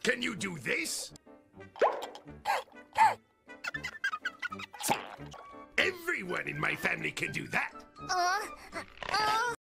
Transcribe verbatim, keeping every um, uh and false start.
Can you do this? Everyone in my family can do that. Uh, uh,